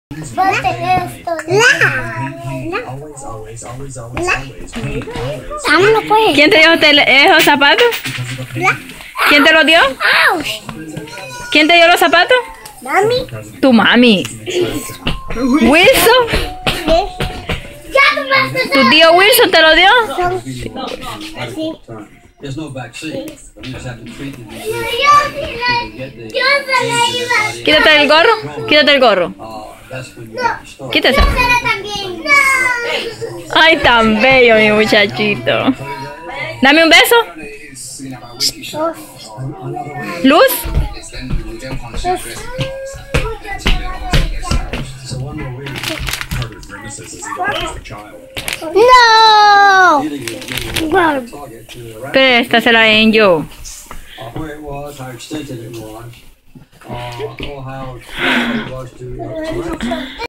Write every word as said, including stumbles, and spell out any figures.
¿Quién te dio esos zapatos? ¿Quién te los dio? ¿Quién te dio los zapatos? Mami. Tu mami. ¿Wilson? ¿Tu tío Wilson te lo dio? Quítate el gorro. Quítate el gorro. Quítate. Ay, tan bello mi muchachito. Dame un beso. Luz. No. Préstasela a Angel. Where it was, how extensive it was, uh, or how it was to